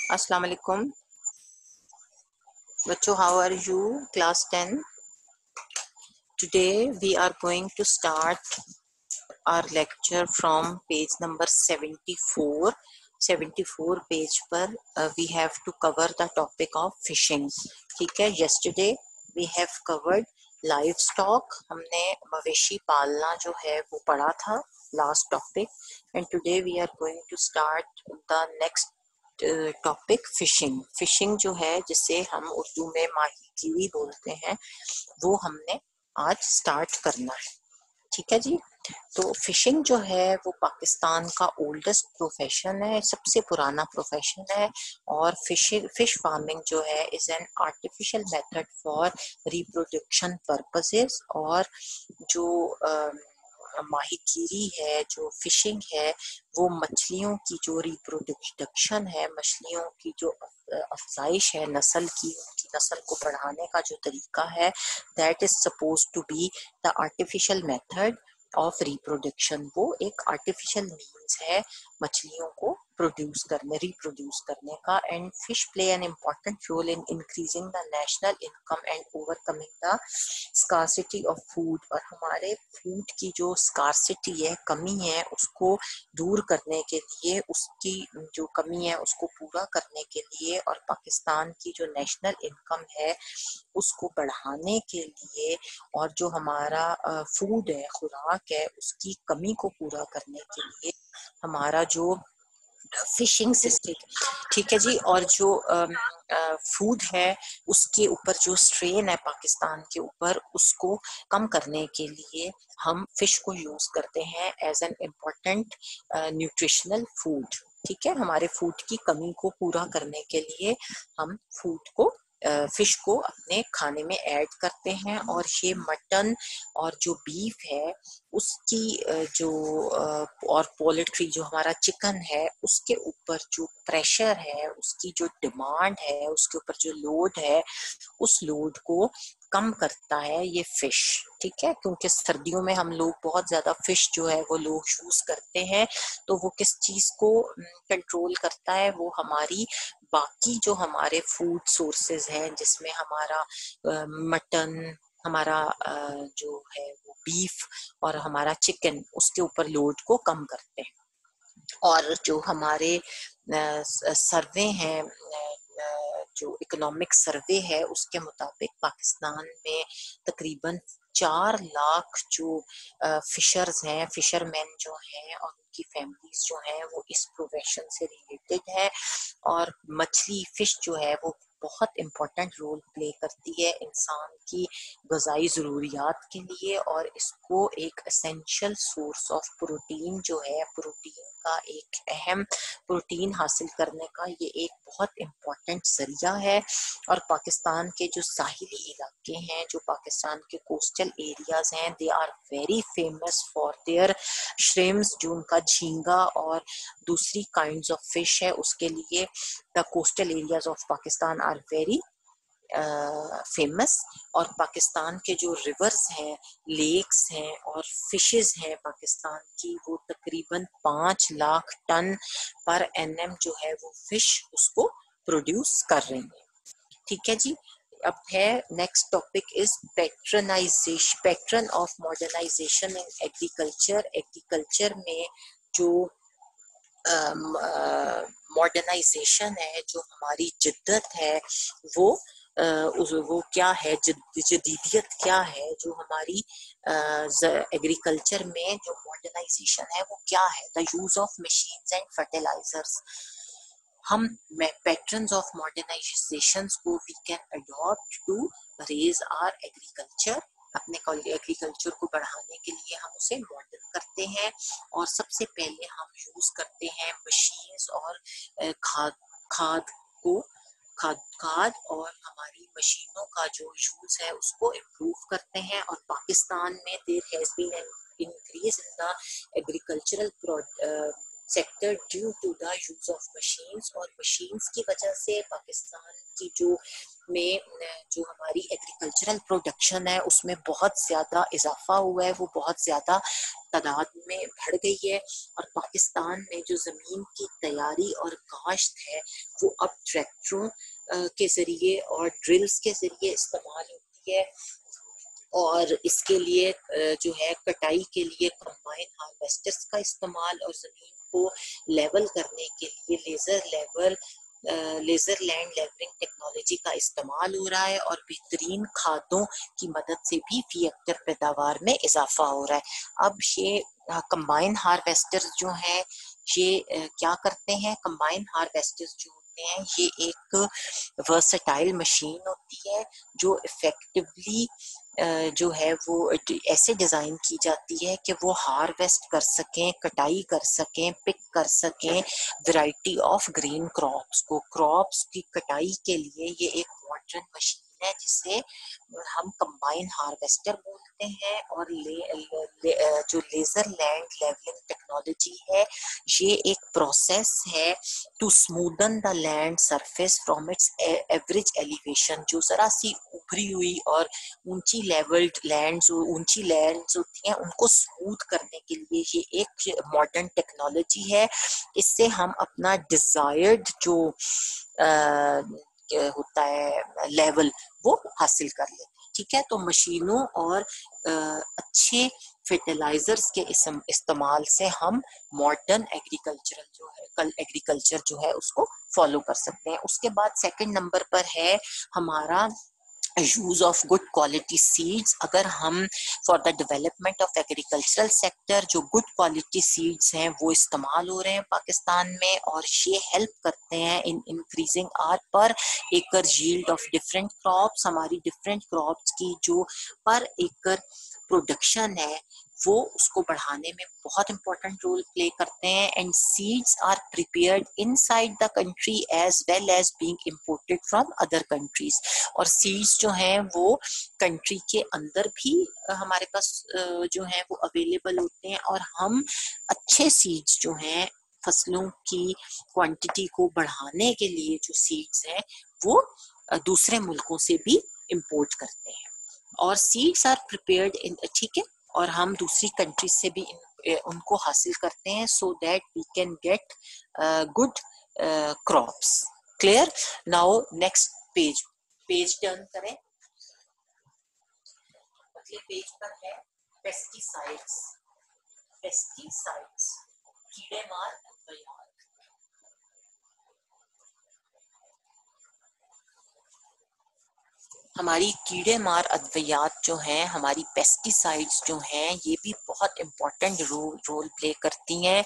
अस्सलाम वालेकुम बच्चों, how are you? Class 10. Today we are going to start our lecture from page number 74. 74 page पर we have to cover the topic of fishing. ठीक है, yesterday we have covered livestock. हमने मवेशी पालना जो है वो पढ़ा था, last topic. And today we are going to start the next topic fishing. Fishing जो है, जिसे हम उर्दू में माहीगीरी बोलते हैं, वो हमने आज स्टार्ट करना है. ठीक है जी. तो फिशिंग जो है वो पाकिस्तान का ओल्डेस्ट प्रोफेशन है, सबसे पुराना प्रोफेशन है. और फिश फार्मिंग जो है is an artificial method for reproduction purposes. और जो माहीगीरी है, जो फिशिंग है, वो मछलियों की जो रिप्रोडक्शन है, मछलियों की जो अफजाइश है नस्ल की, उनकी नस्ल को बढ़ाने का जो तरीका है, that is suppose to be the artificial method of reproduction. वो एक आर्टिफिशियल मीन्स है मछलियों को रिप्रोड्यूस करने का. And fish play an important role in increasing the national income and overcoming the scarcity of food. और हमारे फूड की जो स्कार्सिटी है, कमी है, उसको दूर करने के लिए, उसकी जो कमी है उसको पूरा करने के लिए, और पाकिस्तान की जो नेशनल इनकम है उसको बढ़ाने के लिए, और जो हमारा फूड है, खुराक है, उसकी कमी को पूरा करने के लिए हमारा जो फिशिंग सिस्टम. ठीक है जी. और जो फूड है उसके ऊपर जो स्ट्रेन है पाकिस्तान के ऊपर, उसको कम करने के लिए हम फिश को यूज करते हैं as an important nutritional food. ठीक है, हमारे फूड की कमी को पूरा करने के लिए हम फूड को फिश को अपने खाने में ऐड करते हैं. और ये मटन और जो बीफ है उसकी जो और पोल्ट्री जो हमारा चिकन है, उसके ऊपर जो प्रेशर है, उसकी जो डिमांड है, उसके ऊपर जो लोड है, उस लोड को कम करता है ये फिश. ठीक है, क्योंकि सर्दियों में हम लोग बहुत ज्यादा फिश जो है वो लोग यूज करते हैं. तो वो किस चीज को कंट्रोल करता है? वो हमारी बाकी जो हमारे फूड सोर्सेज हैं, जिसमें हमारा मटन, हमारा जो है वो बीफ और हमारा चिकन, उसके ऊपर लोड को कम करते हैं. और जो हमारे सर्वे हैं, जो इकोनॉमिक सर्वे है, उसके मुताबिक पाकिस्तान में तकरीबन 4 लाख जो फिशर्स हैं, फिशरमैन जो हैं, और उनकी फैमिलीज जो हैं, वो इस प्रोफेशन से रिलेटेड है. और मछली, फिश जो है वो बहुत इम्पोर्टेंट रोल प्ले करती है इंसान की ग़िज़ाई ज़रूरियात के लिए. और इसको एक एसेंशियल सोर्स ऑफ प्रोटीन जो है, प्रोटीन का एक अहम प्रोटीन हासिल करने का ये एक बहुत इम्पोर्टेंट जरिया है. और पाकिस्तान के जो साहिली इलाके हैं, जो पाकिस्तान के कोस्टल एरियाज हैं, they are very famous for their shrimps. जो उनका झींगा और दूसरी काइंड्स ऑफ फिश है, उसके लिए the coastal areas of Pakistan are very famous. और पाकिस्तान के जो रिवर्स हैं, लेक्स हैं और फिशेस हैं पाकिस्तान की, वो तकरीबन 5 लाख टन पर एनएम जो है वो फिश उसको प्रोड्यूस कर रही है. ठीक है जी. अब है next topic is patronisation, pattern of modernisation in agriculture. Agriculture में जो मॉडर्नाइजेशन है, जो हमारी जिद्दत है, वो वो क्या है, जदीदियत क्या है, जो हमारी एग्रीकल्चर में जो मॉडर्नाइजेशन है वो क्या है. The use of machines and fertilisers. हम पैटर्न्स ऑफ मॉडर्नाइजेशन को we can adopt to raise our agriculture. अपने एग्रीकल्चर को बढ़ाने के लिए हम उसे मॉडर्न करते हैं. और सबसे पहले हम यूज करते हैं मशीन्स और खाद खाद को खाद और हमारी मशीनों का जो यूज है उसको इम्प्रूव करते हैं. और पाकिस्तान में there has been an increase in the agricultural sector due to the use of machines. और मशीन्स की वजह से पाकिस्तान की जो में जो हमारी एग्रीकल्चरल प्रोडक्शन है उसमें बहुत ज्यादा इजाफा हुआ है, वो बहुत ज्यादा तादाद में बढ़ गई है। और पाकिस्तान में जो जमीन की तैयारी और काश्त है वो अब ट्रैक्टरों के जरिए और ड्रिल्स के जरिए इस्तेमाल होती है। और इसके लिए जो है कटाई के लिए कंबाइन हार्वेस्टर्स का इस्तेमाल और जमीन को लेवल करने के लिए लेजर लैंड लेवलिंग टेक्नोलॉजी का इस्तेमाल हो रहा है। और बेहतरीन खादों की मदद से भी फी हेक्टर पैदावार में इजाफा हो रहा है। अब ये कंबाइन हार्वेस्टर्स जो हैं ये क्या करते हैं? कंबाइन हार्वेस्टर्स जो होते हैं ये एक वर्सटाइल मशीन होती है जो इफेक्टिवली जो है वो ऐसे डिजाइन की जाती है कि वो हार्वेस्ट कर सकें, कटाई कर सकें, पिक कर सकें वैरायटी ऑफ ग्रीन क्रॉप्स की कटाई के लिए। ये एक मॉडर्न मशीन है जिसे हम कंबाइन हार्वेस्टर बोलते हैं। और जो लेजर लैंड लेवलिंग टेक्नोलॉजी है ये एक प्रोसेस है to smoothen the land surface from its average elevation. जो जरा सी उभरी हुई और ऊंची लैंड्स होती हैं उनको स्मूथ करने के लिए ये एक मॉडर्न टेक्नोलॉजी है। इससे हम अपना डिजायर्ड जो होता है लेवल वो हासिल कर लेते हैं। ठीक है, तो मशीनों और अच्छे फर्टिलाइजर्स के इस्तेमाल से हम मॉडर्न एग्रीकल्चर जो है उसको फॉलो कर सकते हैं। उसके बाद सेकंड नंबर पर है हमारा use of good quality seeds. अगर हम for the development of agricultural sector जो गुड क्वालिटी सीड्स हैं वो इस्तेमाल हो रहे हैं पाकिस्तान में और ये हेल्प करते हैं in increasing our per acre yield of different crops. हमारी डिफरेंट क्रॉप्स की जो पर एकड़ प्रोडक्शन है वो उसको बढ़ाने में बहुत इंपॉर्टेंट रोल प्ले करते हैं। And seeds are prepared inside the country as well as being imported from other countries. और सीड्स जो हैं वो कंट्री के अंदर भी हमारे पास जो है वो अवेलेबल होते हैं। और हम अच्छे सीड्स जो हैं फसलों की क्वांटिटी को बढ़ाने के लिए जो सीड्स हैं वो दूसरे मुल्कों से भी इंपोर्ट करते हैं। और सीड्स आर प्रिपेयर्ड इन, ठीक है, और हम दूसरी कंट्रीज से भी उनको हासिल करते हैं so that we can get good crops. Clear? Now next page turn करें। अगले पेज पर है पेस्टिसाइड्स। कीड़े मार अद्वियात। हमारी कीड़े मार अद्वियात जो हैं, हमारी पेस्टिसाइड्स जो हैं ये भी बहुत इम्पोर्टेंट रोल प्ले करती हैं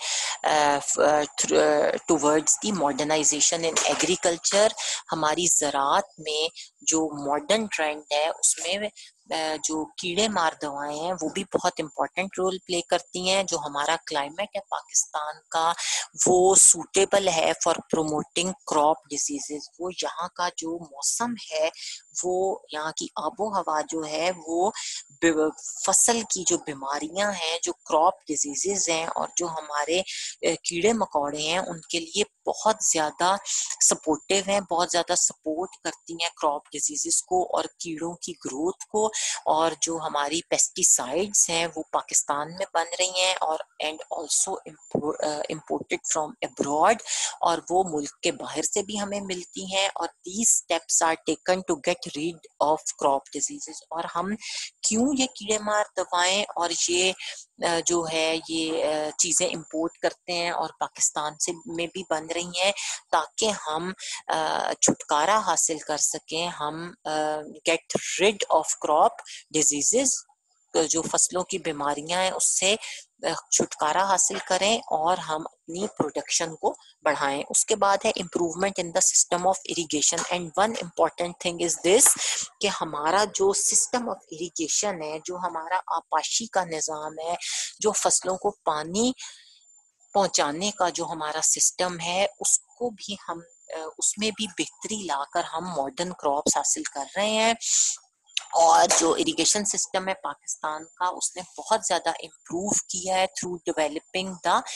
towards the modernisation in agriculture. हमारी ज़राअत में जो मॉडर्न ट्रेंड है उसमें जो कीड़े मार दवाएं हैं वो भी बहुत इम्पोर्टेंट रोल प्ले करती हैं। जो हमारा क्लाइमेट है पाकिस्तान का वो सूटेबल है फॉर प्रोमोटिंग क्रॉप डिजीजेस। वो यहाँ का जो मौसम है वो यहाँ की आबो हवा जो है वो फसल की जो बीमारियां हैं, जो क्रॉप डिजीजेस हैं और जो हमारे कीड़े मकोड़े हैं उनके लिए बहुत ज्यादा सपोर्टिव हैं, बहुत ज्यादा सपोर्ट करती हैं क्रॉप डिजीजेस को और कीड़ों की ग्रोथ को। और जो हमारी पेस्टिसाइड्स हैं वो पाकिस्तान में बन रही हैं और and also imported from abroad, और वो मुल्क के बाहर से भी हमें मिलती हैं। और these steps are taken to get rid of crop diseases. और हम क्यों ये कीड़े मार दवाएं और ये जो है ये चीजें इंपोर्ट करते हैं और पाकिस्तान से में भी बन रही हैं ताकि हम छुटकारा हासिल कर सकें, हम get rid of crop diseases, जो फसलों की बीमारियां हैं उससे छुटकारा हासिल करें और हम अपनी प्रोडक्शन को बढ़ाएं। उसके बाद है improvement in the system of irrigation. And one important thing is this कि हमारा जो सिस्टम ऑफ इरिगेशन है, जो हमारा आपाशी का निज़ाम है, जो फसलों को पानी पहुंचाने का जो हमारा सिस्टम है उसको भी हम उसमें भी बेहतरी लाकर हम मॉडर्न क्रॉप्स हासिल कर रहे हैं। और जो इरिगेशन सिस्टम है पाकिस्तान का उसने बहुत ज्यादा इम्प्रूव किया है through developing the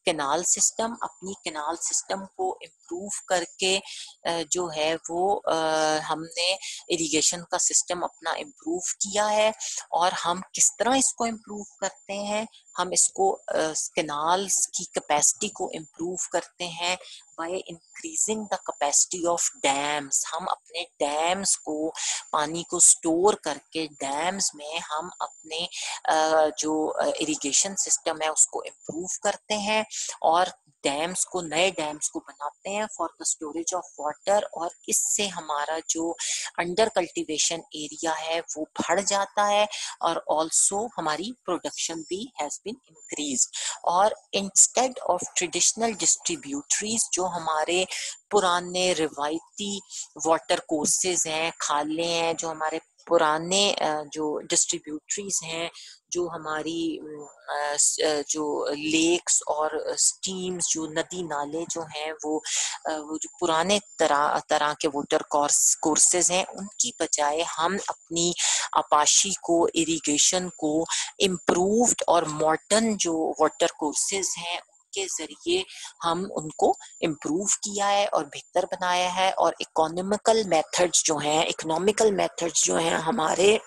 canal system, अपनी कैनाल सिस्टम को इम्प्रूव करके जो है वो हमने इरिगेशन का सिस्टम अपना इम्प्रूव किया है। और हम किस तरह इसको इम्प्रूव करते हैं, हम इसको कैनाल्स की कैपेसिटी को इम्प्रूव करते हैं by increasing the capacity of dams. हम अपने डैम्स को, पानी को स्टोर करके डैम्स में हम अपने जो इरिगेशन सिस्टम है उसको इम्प्रूव करते हैं और डैम्स को, नए डैम्स को बनाते हैं for the storage of water. और इससे हमारा जो अंडर कल्टीवेशन एरिया है वो बढ़ जाता है और ऑल्सो हमारी प्रोडक्शन भी हैज बीन इंक्रीज। और इंस्टेड ऑफ ट्रेडिशनल डिस्ट्रीब्यूटरीज, जो हमारे पुराने रिवायती वाटर कोर्सेज हैं, खाले हैं, जो हमारे पुराने जो डिस्ट्रीब्यूटरीज हैं, जो हमारी जो लेक्स और स्ट्रीम्स, जो नदी नाले जो हैं वो जो पुराने तरह के वाटर कोर्सेज हैं, उनकी बजाय हम अपनी अपाशी को, इरिगेशन को इम्प्रूव्ड और मॉडर्न जो वाटर कोर्सेज हैं के जरिए हम उनको इम्प्रूव किया है और बेहतर बनाया है। और इकोनॉमिकल मेथड्स जो हैं हमारे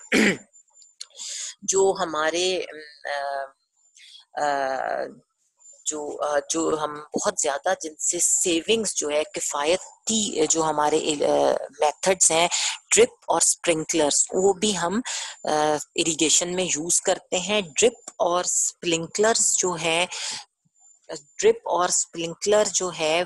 जो हमारे जो हम बहुत ज्यादा जिनसे सेविंग्स जो है, किफायती जो हमारे मेथड्स हैं, ड्रिप और स्प्रिंकलर्स, वो भी हम इरिगेशन में यूज करते हैं। ड्रिप और स्प्रिंकलर जो है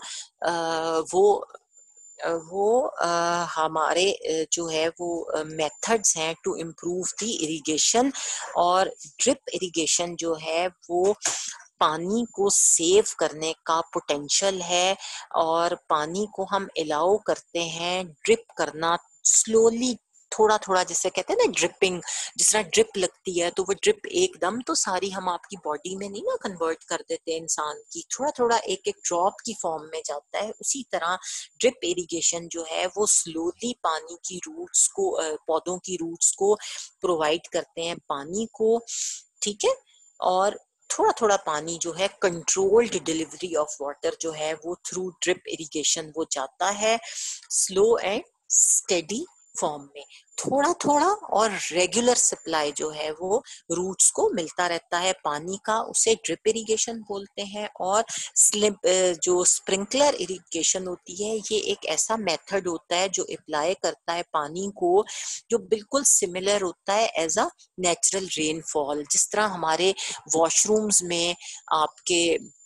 वो हमारे जो है वो मेथड्स हैं टू इम्प्रूव द इरिगेशन। और ड्रिप इरिगेशन जो है वो पानी को सेव करने का पोटेंशियल है और पानी को हम अलाउ करते हैं ड्रिप करना स्लोली, थोड़ा थोड़ा, जिसे कहते हैं ना ड्रिपिंग। जिस तरह ड्रिप लगती है तो वो ड्रिप एकदम तो सारी हम आपकी बॉडी में नहीं ना कन्वर्ट कर देते इंसान की, थोड़ा थोड़ा एक एक ड्रॉप की फॉर्म में जाता है। उसी तरह ड्रिप इरिगेशन जो है वो स्लोली पानी की रूट्स को, पौधों की रूट्स को प्रोवाइड करते हैं पानी को, ठीक है। और थोड़ा थोड़ा पानी जो है, कंट्रोल्ड डिलीवरी ऑफ वाटर जो है वो थ्रू ड्रिप इरिगेशन वो जाता है स्लो एंड स्टेडी फॉर्म में, थोड़ा थोड़ा, और रेगुलर सप्लाई जो है वो रूट्स को मिलता रहता है पानी का, उसे ड्रिप इरिगेशन बोलते हैं। और जो स्प्रिंकलर इरिगेशन होती है, ये एक ऐसा मेथड होता है जो अप्लाई करता है पानी को, जो बिल्कुल सिमिलर होता है एज अ नेचुरल रेनफॉल। जिस तरह हमारे वॉशरूम्स में आपके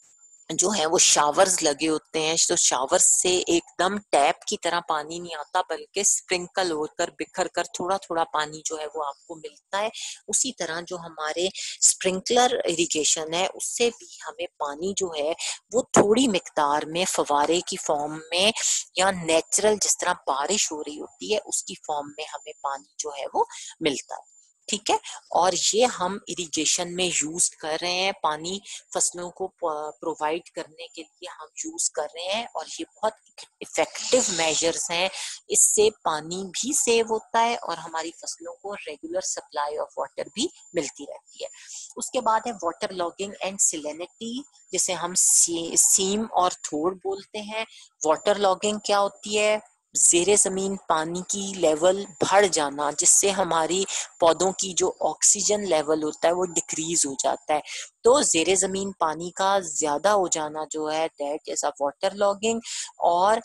जो है वो शावर्स लगे होते हैं, तो शावर से एकदम टैप की तरह पानी नहीं आता, बल्कि स्प्रिंकल होकर बिखर कर थोड़ा थोड़ा पानी जो है वो आपको मिलता है। उसी तरह जो हमारे स्प्रिंकलर इरिगेशन है, उससे भी हमें पानी जो है वो थोड़ी मिकदार में फवारे की फॉर्म में या नेचुरल जिस तरह बारिश हो रही होती है उसकी फॉर्म में हमें पानी जो है वो मिलता है, ठीक है। और ये हम इरिगेशन में यूज कर रहे हैं, पानी फसलों को प्रोवाइड करने के लिए हम यूज कर रहे हैं, और ये बहुत इफेक्टिव मेजर्स हैं। इससे पानी भी सेव होता है और हमारी फसलों को रेगुलर सप्लाई ऑफ वाटर भी मिलती रहती है। उसके बाद है वाटर लॉगिंग एंड सैलिनिटी, जिसे हम सीम और थोड़ बोलते हैं। वाटर लॉगिंग क्या होती है? जेरे जमीन पानी की लेवल बढ़ जाना, जिससे हमारी पौधों की जो ऑक्सीजन लेवल होता है वो डिक्रीज हो जाता है। तो जेरे जमीन पानी का ज्यादा हो जाना जो है, that is a water logging. और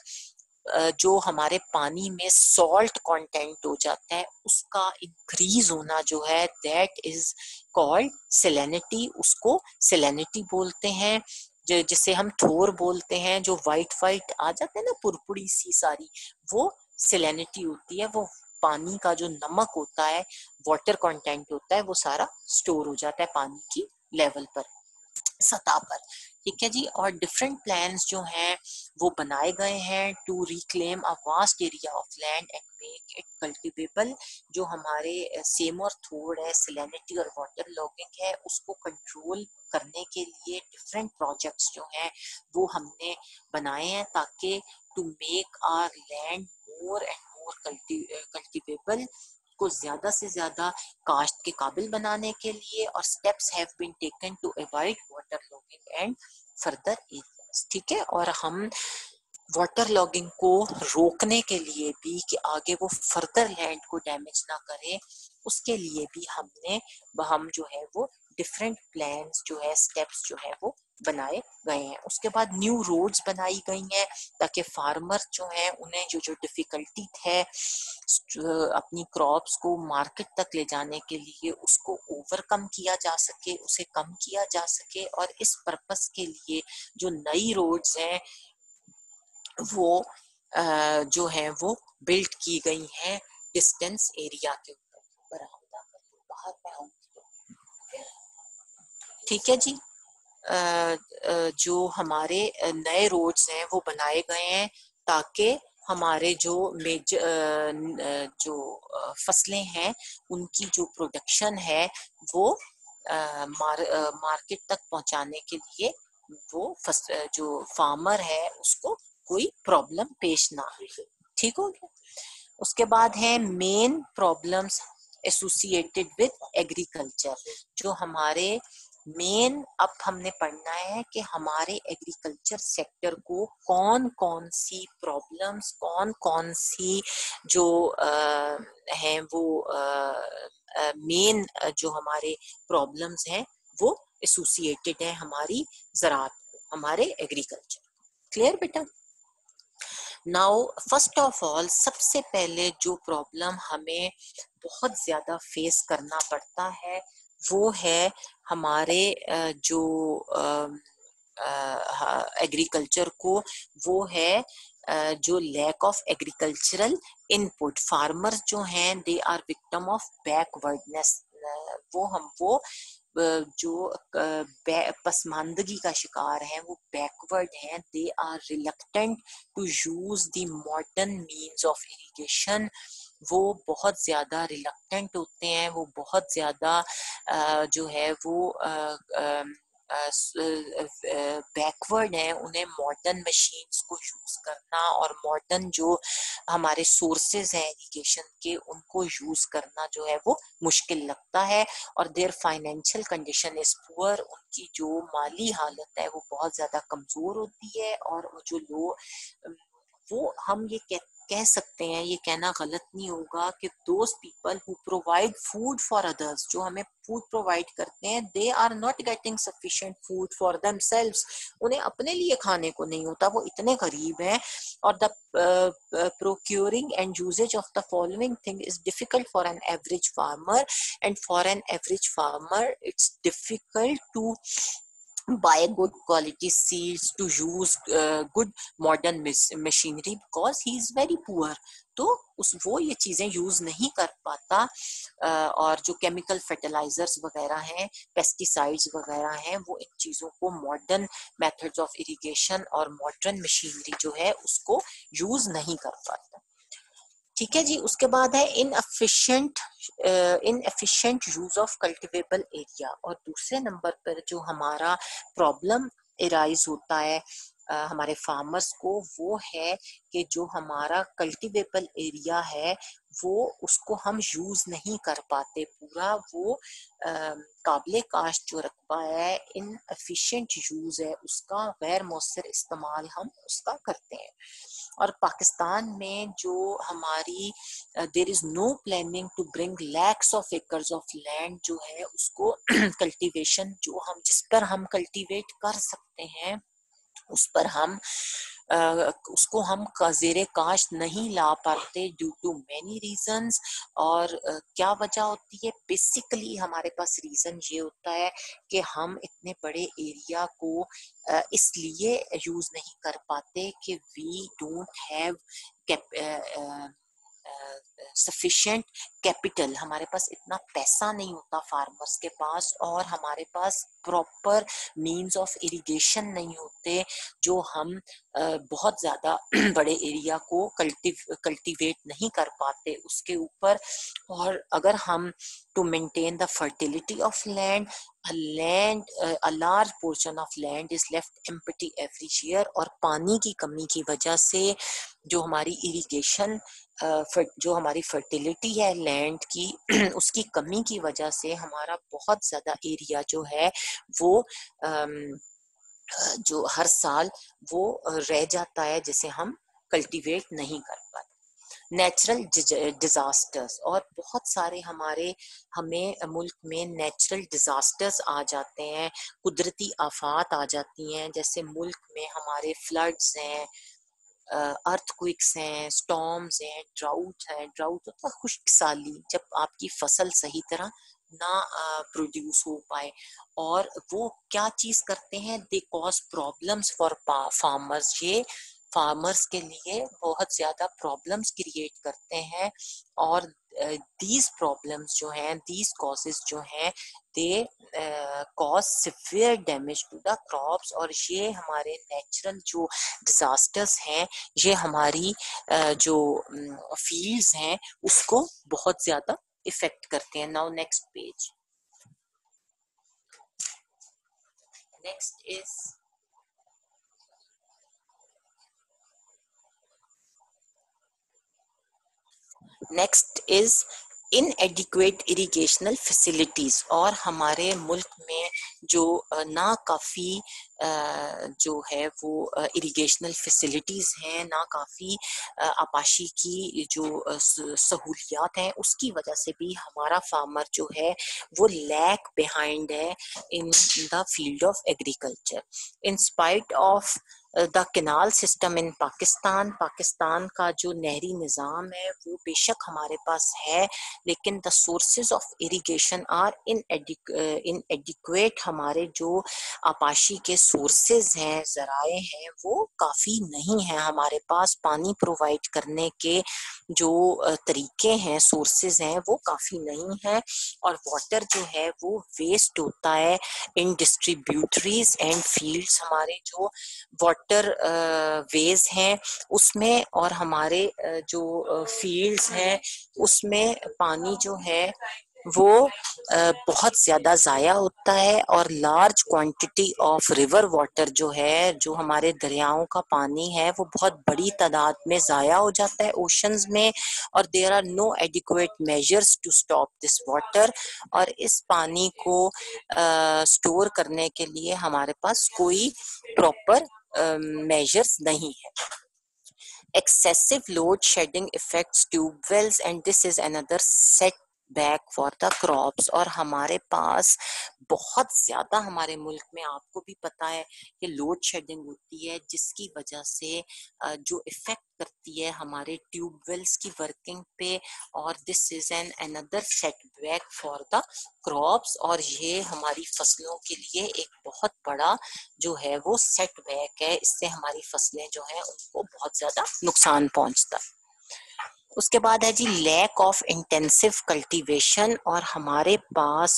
जो हमारे पानी में सॉल्ट कंटेंट हो जाता है उसका इंक्रीज होना जो है, दैट इज कॉल्ड सैलिनिटी। उसको सैलिनिटी बोलते हैं। जिसे हम थोर बोलते हैं, जो वाइट वाइट आ जाते हैं ना, पुरपुड़ी सी सारी, वो सैलिनिटी होती है। वो पानी का जो नमक होता है, वाटर कंटेंट होता है, वो सारा स्टोर हो जाता है पानी की लेवल पर, सतह पर, ठीक है जी। और डिफरेंट प्लान्स जो हैं वो बनाए गए हैं to reclaim a vast area of land and make it cultivable. जो हमारे सेम और थोड़ है, सैलिनिटी और वाटर लॉगिंग है, उसको कंट्रोल करने के लिए डिफरेंट प्रोजेक्ट्स जो हैं वो हमने बनाए हैं, ताकि to make our land more and more cultivable, को ज्यादा से ज्यादा काश्त के काबिल बनाने के लिए। और steps have been taken to avoid water logging and further areas. ठीक है, और हम वाटर लॉगिंग को रोकने के लिए भी कि आगे वो फर्दर लैंड को डैमेज ना करे, उसके लिए भी हम जो है वो डिफरेंट प्लान्स जो है, स्टेप्स जो है वो बनाए गए हैं। उसके बाद न्यू रोड्स बनाई गई हैं ताकि फार्मर जो हैं उन्हें जो डिफिकल्टी है अपनी क्रॉप्स को मार्केट तक ले जाने के लिए उसको ओवरकम किया जा सके, उसे कम किया जा सके। और इस पर्पस के लिए जो नई रोड्स हैं वो जो है वो बिल्ड की गई हैं डिस्टेंस एरिया के ऊपर। बाहर में आऊँ, ठीक है जी। जो हमारे नए रोड्स हैं वो बनाए गए हैं ताकि हमारे जो फसलें हैं उनकी जो प्रोडक्शन है वो मार्केट तक पहुंचाने के लिए वो जो फार्मर है उसको कोई प्रॉब्लम पेश ना आए। ठीक हो गया। उसके बाद है main problems associated with agriculture. जो हमारे मेन अब हमने पढ़ना है कि हमारे एग्रीकल्चर सेक्टर को कौन कौन सी प्रॉब्लम्स, कौन कौन सी जो हैं वो मेन जो हमारे प्रॉब्लम्स हैं वो एसोसिएटेड है हमारी ज़राअत को, हमारे एग्रीकल्चर। क्लियर बेटा? नाउ फर्स्ट ऑफ ऑल सबसे पहले जो प्रॉब्लम हमें बहुत ज्यादा फेस करना पड़ता है वो है हमारे जो एग्रीकल्चर को, वो है जो lack of agricultural input. Farmers जो हैं they are victim of backwardness. वो जो पसमानदगी का शिकार हैं, वो बैकवर्ड हैं। They are reluctant to use the modern means of irrigation. वो बहुत ज्यादा रिलक्टेंट होते हैं, वो बहुत ज्यादा जो है वो बैकवर्ड हैं, उन्हें मॉडर्न मशीन्स को यूज करना और मॉडर्न जो हमारे सोर्सेज हैं इरिगेशन के उनको यूज करना जो है वो मुश्किल लगता है। और their financial condition is poor. उनकी जो माली हालत है वो बहुत ज्यादा कमजोर होती है। और जो लोग वो हम ये कह सकते हैं, ये कहना गलत नहीं होगा कि those people who provide food for others, जो हमें फूड प्रोवाइड करते हैं, they are not getting sufficient food for themselves. उन्हें अपने लिए खाने को नहीं होता, वो इतने गरीब हैं। और the procuring and usage of the following thing is difficult for an average farmer, and for an average farmer it's difficult to buy good quality seeds, to use good modern machinery because he is very poor. तो वो ये चीजें use नहीं कर पाता। और जो chemical fertilisers वगैरह हैं, पेस्टिसाइड्स वगैरह हैं, वो इन चीजों को मॉडर्न मेथड्स ऑफ इरिगेशन और मॉडर्न मशीनरी जो है उसको यूज नहीं कर पाता। ठीक है जी। उसके बाद है inefficient use of cultivable area. और दूसरे नंबर पर जो हमारा प्रॉब्लम इराइज होता है हमारे फार्मर्स को, वो है कि जो हमारा कल्टिवेबल एरिया है वो उसको हम यूज नहीं कर पाते पूरा। वो काबिले काश्त जो रकबा है, इनएफिशिएंट यूज है उसका, गैर मौसर इस्तेमाल हम उसका करते हैं। और पाकिस्तान में जो हमारी there is no planning to bring lakhs of acres of land जो है उसको कल्टीवेशन जो हम जिस पर हम कल्टीवेट कर सकते हैं उस पर हम उसको हम ज़ेरे काश्त नहीं ला पाते ड्यू टू मैनी रीजंस। और क्या वजह होती है? बेसिकली हमारे पास रीजन ये होता है कि हम इतने बड़े एरिया को इसलिए यूज नहीं कर पाते कि we don't have sufficient capital. हमारे पास इतना पैसा नहीं होता फार्मर्स के पास, और हमारे पास प्रॉपर मींस ऑफ इरिगेशन नहीं होते जो हम बहुत ज्यादा बड़े एरिया को कल्टीवेट नहीं कर पाते उसके ऊपर। और अगर हम to maintain the fertility of land, a large portion of land is left empty every year। और पानी की कमी की वजह से जो हमारी इरिगेशन जो हमारी फर्टिलिटी है लैंड की उसकी कमी की वजह से हमारा बहुत ज्यादा एरिया जो है वो जो हर साल वो रह जाता है, जिसे हम कल्टीवेट नहीं कर पाते। नेचुरल डिजास्टर्स, और बहुत सारे हमें मुल्क में नेचुरल डिजास्टर्स आ जाते हैं, कुदरती आफात आ जाती हैं, जैसे मुल्क में हमारे फ्लड्स हैं, अर्थक्विक्स हैं, स्टॉर्म्स हैं, ड्राउट है। ड्राउट होता है खुश्क साली, जब आपकी फसल सही तरह ना प्रोड्यूस हो पाए। और वो क्या चीज करते हैं, they cause problems for farmers. ये फार्मर्स के लिए बहुत ज्यादा प्रॉब्लम्स क्रिएट करते हैं। और दीज प्रॉब्लम्स जो हैं, दीज कॉजेज जो हैं, they cause severe damage to the crops. और ये हमारे नेचुरल जो डिजास्टर्स हैं, ये हमारी जो फील्ड्स हैं उसको बहुत ज्यादा इफेक्ट करते हैं। Now next page. Next is next is inadequate irrigational facilities. और हमारे मुल्क में जो ना काफ़ी जो है वो इरिगेशनल फैसिलिटीज हैं, ना काफ़ी आपाशी की जो सहूलियात हैं, उसकी वजह से भी हमारा फार्मर जो है वो लैग बिहाइंड है in the field of agriculture. In spite of the canal system in Pakistan, Pakistan का जो नहरी निज़ाम है वो बेशक हमारे पास है, लेकिन the sources of irrigation are inadequate. हमारे जो आपाशी के सोर्सेज हैं, जराए हैं, वो काफ़ी नहीं हैं। हमारे पास पानी प्रोवाइड करने के जो तरीके हैं, सोर्सेज हैं, वो काफ़ी नहीं हैं। और वाटर जो है वो वेस्ट होता है इन डिस्ट्रीब्यूटरीज एंड फील्ड्स। हमारे जो वाटर वेज हैं उसमें, और हमारे जो फील्ड्स हैं उसमें पानी जो है वो बहुत ज्यादा जाया होता है। और large quantity of river water जो है, जो हमारे दरियाओं का पानी है, वो बहुत बड़ी तादाद में जाया हो जाता है ओशंस में। और there are no adequate measures to stop this water. और इस पानी को स्टोर करने के लिए हमारे पास कोई प्रॉपर मेजर्स नहीं है। Excessive load shedding affects tube wells and this is another setback for the crops। और हमारे पास बहुत ज्यादा हमारे मुल्क में, आपको भी पता है कि लोड शेडिंग होती है, जिसकी वजह से जो इफेक्ट करती है हमारे ट्यूब वेल्स की वर्किंग पे। और this is an another setback for the crops. और ये हमारी फसलों के लिए एक बहुत बड़ा जो है वो सेटबैक है। इससे हमारी फसलें जो हैं उनको बहुत ज्यादा नुकसान पहुंचता है। उसके बाद है जी लैक ऑफ इंटेंसिव कल्टीवेशन। और हमारे पास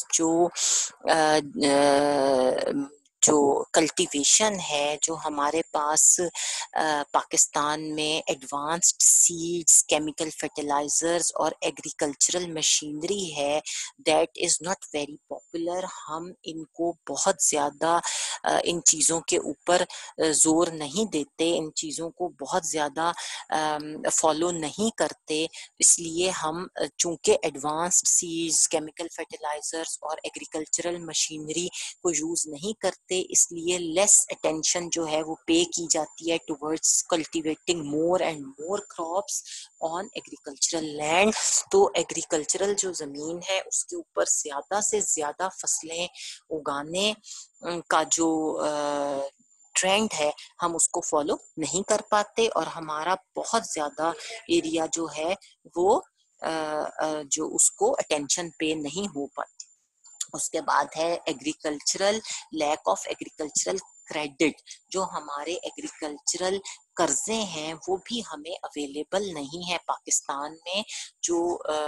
जो कल्टीवेशन है, जो हमारे पास पाकिस्तान में एडवांस्ड सीड्स, केमिकल फर्टिलाइजर्स और एग्रीकल्चरल मशीनरी है, that is not very popular. हम इनको बहुत ज़्यादा इन चीज़ों के ऊपर जोर नहीं देते, इन चीज़ों को बहुत ज़्यादा फॉलो नहीं करते। इसलिए हम चूंकि एडवांस्ड सीड्स, केमिकल फर्टिलाइजर्स और एग्रीकल्चरल मशीनरी को यूज नहीं करते, इसलिए लेस अटेंशन जो है वो पे की जाती है towards cultivating more and more crops on agricultural land. तो एग्रीकल्चरल जो जमीन है उसके ऊपर ज्यादा से ज्यादा फसलें उगाने का जो ट्रेंड है, हम उसको फॉलो नहीं कर पाते। और हमारा बहुत ज्यादा एरिया जो है वो जो उसको अटेंशन पे नहीं हो पाती। उसके बाद है agricultural lack of agricultural credit. जो हमारे एग्रीकल्चरल कर्जे हैं वो भी हमें अवेलेबल नहीं है पाकिस्तान में, जो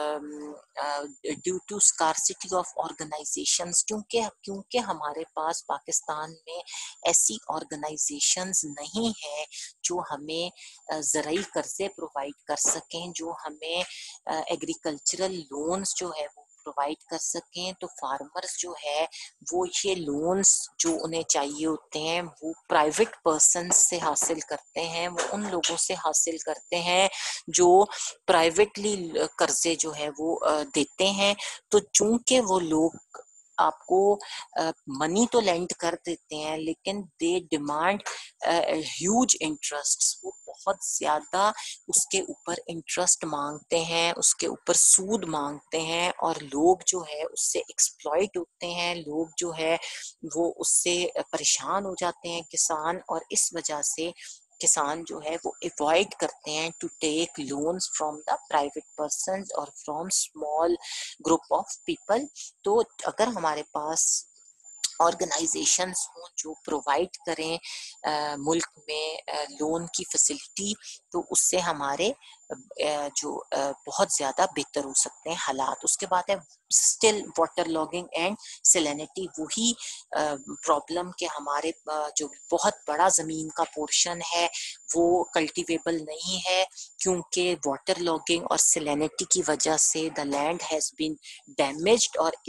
due to scarcity of organisations. क्योंकि हमारे पास पाकिस्तान में ऐसी ऑर्गेनाइजेशंस नहीं है जो हमें ज़राई कर्जे प्रोवाइड कर सकें, जो हमें एग्रीकल्चरल लोन्स जो है वो प्रोवाइड कर सकें, तो फार्मर्स जो है वो ये लोन्स जो उन्हें चाहिए होते हैं वो प्राइवेट पर्सन से हासिल करते हैं, वो उन लोगों से हासिल करते हैं जो प्राइवेटली कर्जे जो है वो देते हैं। तो चूंकि वो लोग आपको मनी तो लेंड कर देते हैं, लेकिन दे डिमांड ह्यूज इंटरेस्ट, वो बहुत ज्यादा उसके ऊपर इंटरेस्ट मांगते हैं, उसके ऊपर सूद मांगते हैं, और लोग जो है उससे एक्सप्लॉइट होते हैं, लोग जो है वो उससे परेशान हो जाते हैं किसान, और इस वजह से किसान जो है वो अवॉइड करते हैं to take loans from the private person और from small group of people. तो अगर हमारे पास ऑर्गेनाइजेशंस हों जो प्रोवाइड करें मुल्क में लोन की फैसिलिटी, तो उससे हमारे बहुत ज़्यादा बेहतर हो सकते हैं हालात। उसके बाद है still water logging and salinity, वही प्रॉब्लम के हमारे जो बहुत बड़ा ज़मीन का पोर्शन है वो कल्टिवेबल नहीं है, क्योंकि वाटर लॉगिंग और सैलिनिटी की वजह से the land has been damaged, और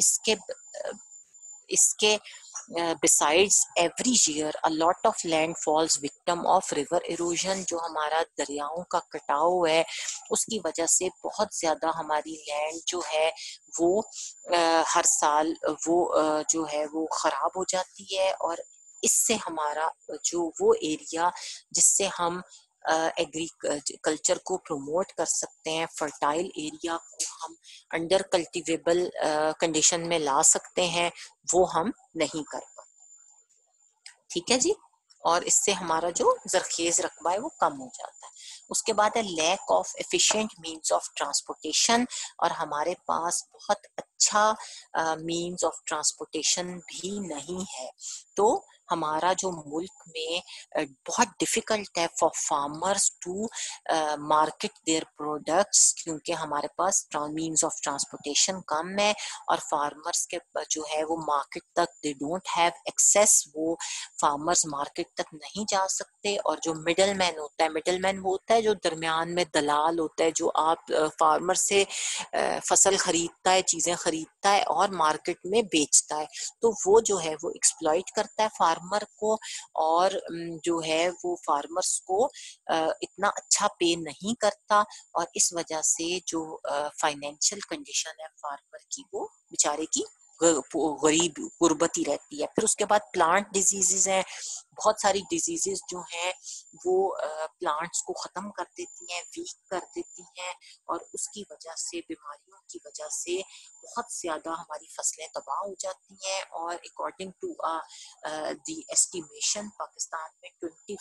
इसके besides every year a lot of land falls victim of river erosion, जो हमारा दरियाओं का कटाव है उसकी वजह से बहुत ज्यादा हमारी लैंड जो है वो हर साल वो जो है वो खराब हो जाती है, और इससे हमारा जो वो एरिया जिससे हम एग्रीकल्चर को प्रमोट कर सकते हैं, फर्टाइल एरिया को हम अंडर कल्टिवेबल कंडीशन में ला सकते हैं, वो हम नहीं कर पाते। ठीक है जी, और इससे हमारा जो जरखेज रकबा है वो कम हो जाता है। उसके बाद है lack of efficient means of transportation, और हमारे पास बहुत अच्छा मींस ऑफ ट्रांसपोर्टेशन भी नहीं है। तो हमारा जो मुल्क में बहुत डिफिकल्ट है for farmers to market their products, क्योंकि हमारे पास मींस ऑफ ट्रांसपोर्टेशन कम है, और फार्मर्स के जो है वो मार्केट तक दे डोंट हैव एक्सेस, वो फार्मर्स मार्केट तक नहीं जा सकते। और जो मिडल मैन होता है, मिडल मैन वो होता है जो दरमियान में दलाल होता है, जो आप फार्मर से फसल खरीदता है, चीजें खरीदता है और मार्केट में बेचता है, तो वो जो है वो एक्सप्लॉइट करता है फार्मर को, और जो है वो फार्मर्स को इतना अच्छा पे नहीं करता, और इस वजह से जो फाइनेंशियल कंडीशन है फार्मर की वो बेचारे की गरीब गुर्बती रहती है। फिर उसके बाद प्लांट डिजीजेज हैं, बहुत सारी डिजीजेस जो हैं वो प्लांट्स को खत्म कर देती हैं, वीक कर देती हैं, और उसकी वजह से, बीमारियों की वजह से बहुत ज्यादा हमारी फसलें तबाह हो जाती हैं। और according to the estimation Pakistan में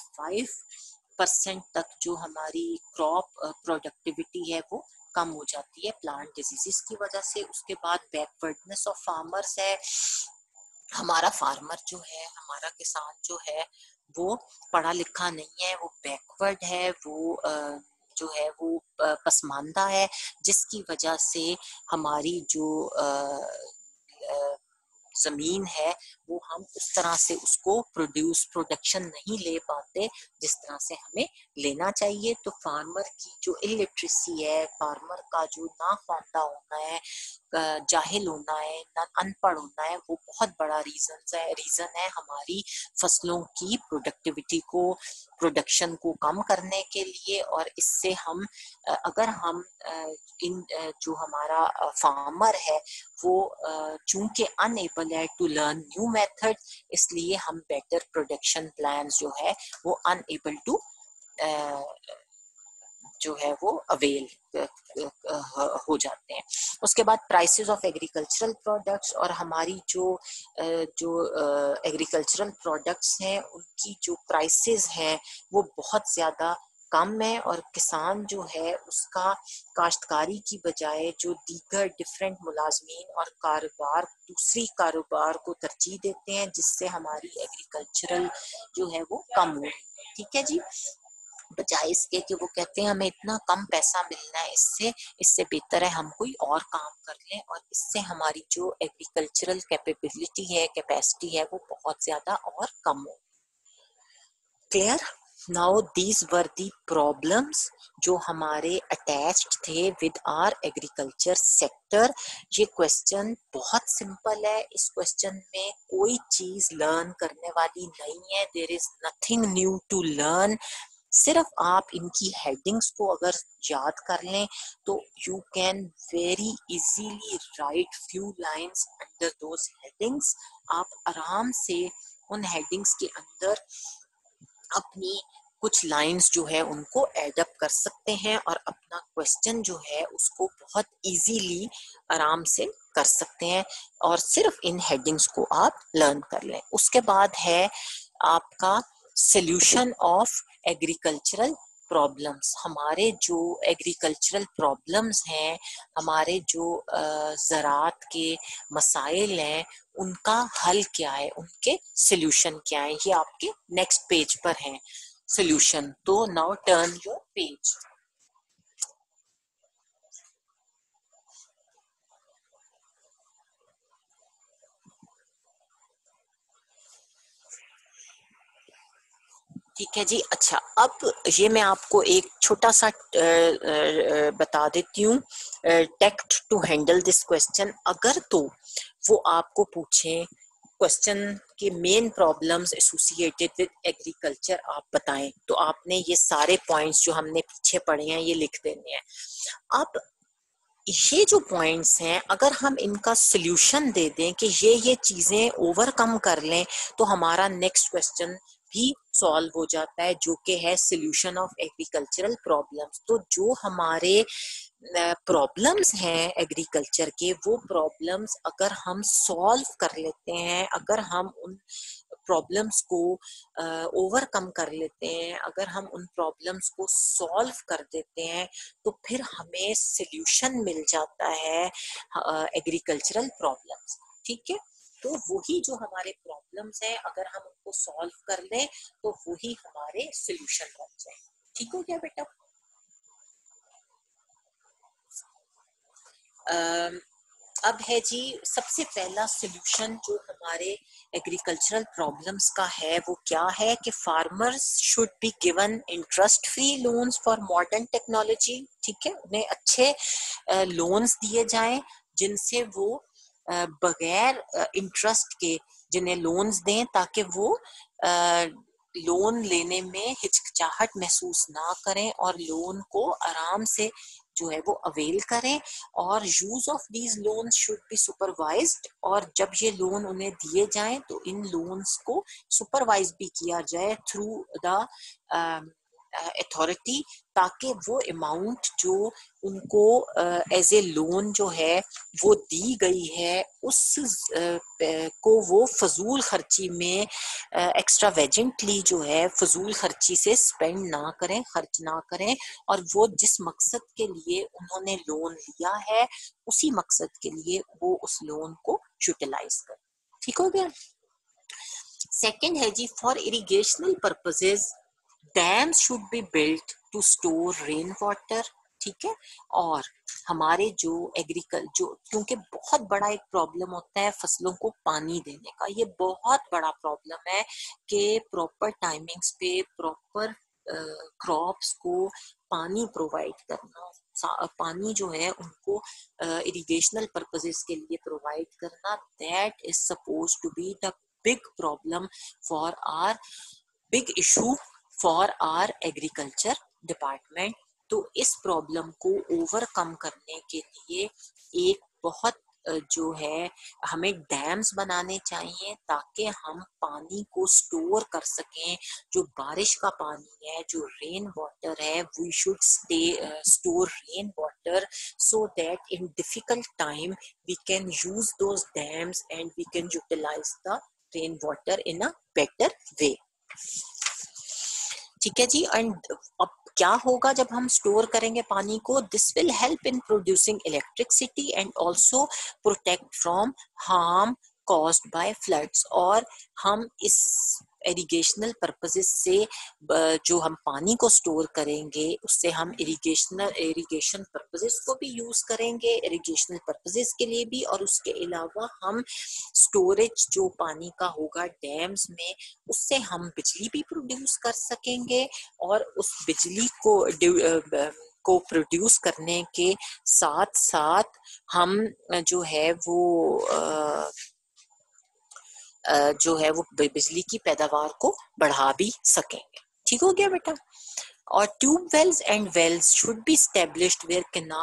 25% तक जो हमारी क्रॉप प्रोडक्टिविटी है वो कम हो जाती है प्लांट डिजीजेस की वजह से। उसके बाद बैकवर्डनेस ऑफ फार्मर्स है, हमारा फार्मर जो है, हमारा किसान जो है वो पढ़ा लिखा नहीं है, वो बैकवर्ड है, वो जो है वो पसमानदा है, जिसकी वजह से हमारी जो जमीन है वो हम उस तरह से उसको प्रोडक्शन नहीं ले पाते जिस तरह से हमें लेना चाहिए। तो फार्मर की जो इलिटरेसी है, फार्मर का जो नाख्वानदा होना है, जाहिल होना है, अनपढ़ होना है, वो बहुत बड़ा रीजन है हमारी फसलों की प्रोडक्शन को कम करने के लिए। और इससे हम अगर हम इन जो हमारा फार्मर है वो चूंकि अनएबल है टू लर्न न्यू मेथड, इसलिए हम बेटर प्रोडक्शन प्लान्स जो है वो अनएबल टू जो है वो अवेल हो जाते हैं। उसके बाद प्राइसेस ऑफ एग्रीकल्चरल प्रोडक्ट्स, और हमारी जो एग्रीकल्चरल प्रोडक्ट्स हैं उनकी जो प्राइसेस हैं वो बहुत ज़्यादा कम है, और किसान जो है उसका काश्तकारी की बजाय जो दीगर डिफरेंट मुलाजमीन और दूसरी कारोबार को तरजीह देते हैं, जिससे हमारी एग्रीकल्चरल जो है वो कम हो रही है। ठीक है जी, बजाय इसके कि वो कहते हैं हमें इतना कम पैसा मिलना है, इससे बेहतर है हम कोई और काम कर लें, और इससे हमारी जो एग्रीकल्चरल कैपेबिलिटी है, कैपेसिटी है, वो बहुत ज्यादा और कम हो। Clear? Now these were the problems जो हमारे अटैच्ड थे विद आर एग्रीकल्चर सेक्टर। ये क्वेश्चन बहुत सिंपल है, इस क्वेश्चन में कोई चीज लर्न करने वाली नहीं है, there is nothing new to learn. सिर्फ आप इनकी हेडिंग्स को अगर याद कर लें तो you can very easily write few lines under those headings. आप आराम से उन हेडिंग्स के अंदर अपनी कुछ लाइंस जो है उनको एडअप कर सकते हैं और अपना क्वेश्चन जो है उसको बहुत इजीली आराम से कर सकते हैं, और सिर्फ इन हेडिंग्स को आप लर्न कर लें। उसके बाद है आपका सॉल्यूशन ऑफ एग्रीकल्चरल प्रॉब्लम्स। हमारे जो एग्रीकल्चरल प्रॉब्लम्स हैं, हमारे जो ज़राअत के मसाइल हैं, उनका हल क्या है, उनके सॉल्यूशन क्या है, ये आपके नेक्स्ट पेज पर हैं सॉल्यूशन। तो नाउ टर्न योर पेज। ठीक है जी। अच्छा, अब ये मैं आपको एक छोटा सा बता देती हूँ text to handle this question. अगर तो वो आपको पूछें क्वेश्चन के main problems associated with agriculture आप बताएं, तो आपने ये सारे पॉइंट्स जो हमने पीछे पढ़े हैं ये लिख देने हैं। अब ये जो पॉइंट्स हैं अगर हम इनका सॉल्यूशन दे दें कि ये चीजें ओवरकम कर लें, तो हमारा नेक्स्ट क्वेश्चन भी सॉल्व हो जाता है, जो कि है सॉल्यूशन ऑफ एग्रीकल्चरल प्रॉब्लम्स। तो जो हमारे प्रॉब्लम्स हैं एग्रीकल्चर के, वो प्रॉब्लम्स अगर हम सॉल्व कर लेते हैं, अगर हम उन प्रॉब्लम्स को ओवरकम कर लेते हैं, अगर हम उन प्रॉब्लम्स को सॉल्व कर देते हैं, तो फिर हमें सॉल्यूशन मिल जाता है एग्रीकल्चरल प्रॉब्लम्स। ठीक है, तो वही जो हमारे प्रॉब्लम्स हैं अगर हम उनको सॉल्व कर लें तो वही हमारे सॉल्यूशन बन जाए। ठीक हो गया बेटा? अब है जी सबसे पहला सॉल्यूशन जो हमारे एग्रीकल्चरल प्रॉब्लम्स का है वो क्या है कि farmers should be given interest free loans for modern technology. ठीक है, उन्हें अच्छे लोन्स दिए जाएं जिनसे वो बगैर इंटरेस्ट के जिन्हें लोन्स दें, ताकि वो लोन लेने में हिचकिचाहट महसूस ना करें और लोन को आराम से जो है वो अवेल करें। और use of these loans should be supervised, और जब ये लोन उन्हें दिए जाएं तो इन लोन्स को सुपरवाइज भी किया जाए थ्रू द अथॉरिटी, ताकि वो अमाउंट जो उनको एज ए लोन जो है वो दी गई है उस को वो फजूल खर्ची में एक्स्ट्रावेजेंटली जो है फजूल खर्ची से स्पेंड ना करें, खर्च ना करें, और वो जिस मकसद के लिए उन्होंने लोन लिया है उसी मकसद के लिए वो उस लोन को यूटिलाइज करें। ठीक हो गया? सेकेंड है जी for irrigational purposes dams should be built to store rain water. ठीक है, और हमारे जो जो क्योंकि बहुत बड़ा एक प्रॉब्लम होता है फसलों को पानी देने का, ये बहुत बड़ा प्रॉब्लम है कि प्रॉपर टाइमिंग्स पे प्रॉपर क्रॉप्स को पानी प्रोवाइड करना, पानी जो है उनको इरिगेशनल पर्पसेस के लिए प्रोवाइड करना, that is suppose to be the big problem for our big issue for our agriculture department. तो इस प्रॉब्लम को ओवरकम करने के लिए एक बहुत जो है हमें डैम्स बनाने चाहिए ताकि हम पानी को स्टोर कर सकें। जो बारिश का पानी है, जो रेन वाटर है, we should store rain water so that in difficult time we can use those dams and we can utilize the rain water in a better way। ठीक है जी। एंड अब क्या होगा जब हम स्टोर करेंगे पानी को? This will help in producing electricity and also protect from harm caused by floods. और हम इस इरिगेशनल पर्पसेस से जो हम पानी को स्टोर करेंगे उससे हम इरिगेशन पर्पसेस को भी यूज करेंगे, इरिगेशनल पर्पसेस के लिए भी, और उसके अलावा हम स्टोरेज जो पानी का होगा डैम्स में उससे हम बिजली भी प्रोड्यूस कर सकेंगे। और उस बिजली को प्रोड्यूस करने के साथ साथ हम जो है वो बिजली की पैदावार को बढ़ा भी सकेंगे। ठीक हो गया बेटा। और tube wells and wells should be established where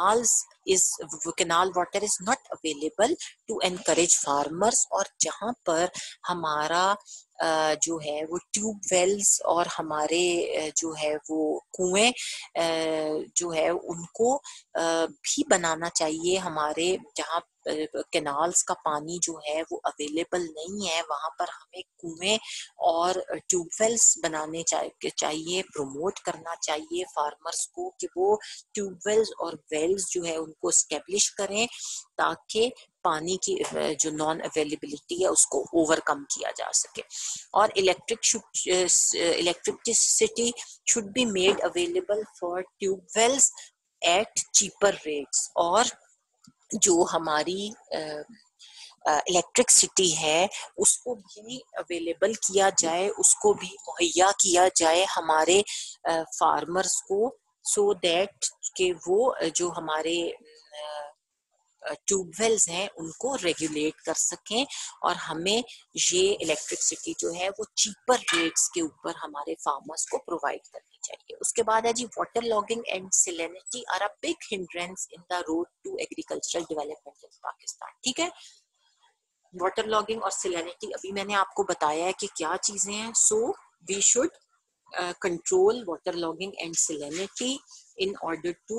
canal water is not available to encourage farmers, और जहां पर हमारा जो है वो ट्यूब वेल्स और हमारे जो है वो कुएं जो है उनको भी बनाना चाहिए, हमारे जहाँ कैनाल्स का पानी जो है वो अवेलेबल नहीं है वहां पर हमें कुएं और ट्यूबवेल्स बनाने चाहिए, प्रमोट करना चाहिए फार्मर्स को कि वो ट्यूबवेल्स और वेल्स जो है उनको स्टेब्लिश करें ताकि पानी की जो नॉन अवेलेबिलिटी है उसको ओवरकम किया जा सके। और electricity should be made available for tubewells at cheaper rates, और जो हमारी इलेक्ट्रिसिटी है उसको भी अवेलेबल किया जाए, उसको भी मुहैया किया जाए हमारे फार्मर्स को, सो दैट कि वो जो हमारे ट्यूबवेल्स हैं उनको रेगुलेट कर सकें और हमें ये इलेक्ट्रिसिटी जो है वो चीपर रेट्स के ऊपर हमारे फार्मर्स को प्रोवाइड करनी चाहिए। उसके बाद है जी water logging and salinity are a big hindrance in the road to agricultural development in Pakistan. ठीक है, वाटर लॉगिंग और सैलिनिटी अभी मैंने आपको बताया है कि क्या चीजें हैं। So we should control water logging and salinity in order to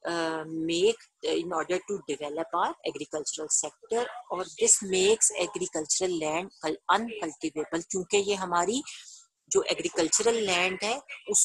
in order to develop our agricultural sector, और this makes agricultural land uncultivable, क्योंकि ये हमारी जो एग्रीकल्चरल लैंड है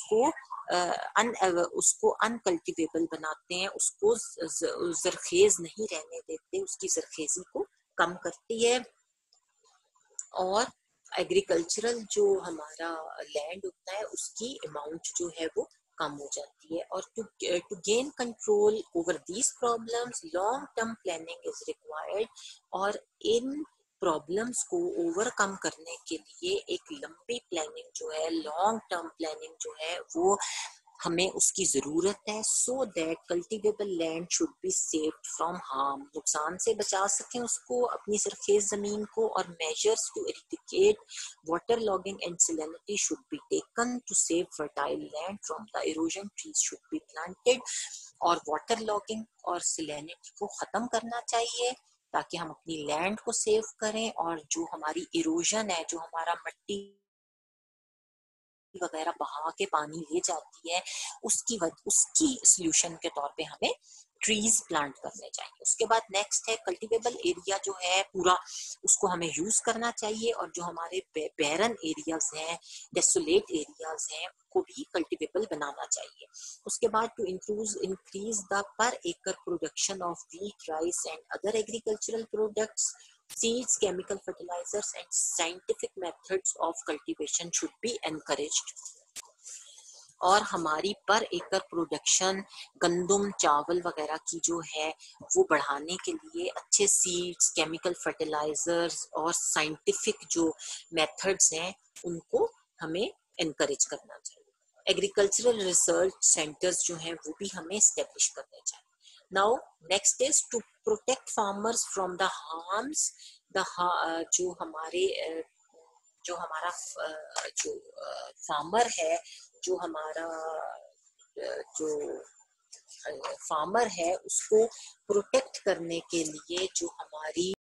उसको अनकल्टिवेबल बनाते हैं, उसको जरखेज नहीं रहने देते, उसकी जरखेजी को कम करती है, और एग्रीकल्चरल जो हमारा लैंड होता है उसकी अमाउंट जो है वो कम हो जाती है। और to gain control over these problems long term planning is required, और इन प्रॉब्लम्स को ओवरकम करने के लिए एक लंबी प्लानिंग जो है, लॉन्ग टर्म प्लानिंग जो है वो हमें उसकी जरूरत है, so that cultivable land should be saved from harm, नुकसान से बचा सकें उसको, अपनी सरखेज जमीन को। और measures to eradicate water logging and salinity should be taken to save fertile land from the erosion, trees should be planted, और वाटर लॉगिंग और सैलिनिटी को खत्म करना चाहिए ताकि हम अपनी लैंड को सेव करें, और जो हमारी इरोजन है, जो हमारा मिट्टी वगैरह बहा के पानी ले जाती है, उसकी सोल्यूशन के तौर पे हमें ट्रीज प्लांट करने चाहिए। उसके बाद नेक्स्ट है कल्टिवेबल एरिया जो है पूरा उसको हमें यूज करना चाहिए, और जो हमारे बैरन एरियाज हैं, डेसोलेट एरियाज हैं, को भी कल्टिवेबल बनाना चाहिए। उसके बाद to increase the per acre production of wheat, rice and other agricultural products, seeds, chemical fertilizers and scientific methods of cultivation should be encouraged, और हमारी पर एकड़ प्रोडक्शन गंदम चावल वगैरह की जो है वो बढ़ाने के लिए अच्छे सीड्स, केमिकल फर्टिलाइजर्स और साइंटिफिक जो मेथड्स हैं उनको हमें एनकरेज करना चाहिए। एग्रीकल्चरल रिसर्च सेंटर्स जो हैं वो भी हमें स्टेब्लिश करने चाहिए। Now next is to protect farmers from the harms, जो हमारा जो फार्मर है, जो हमारा जो फार्मर है उसको प्रोटेक्ट करने के लिए जो हमारी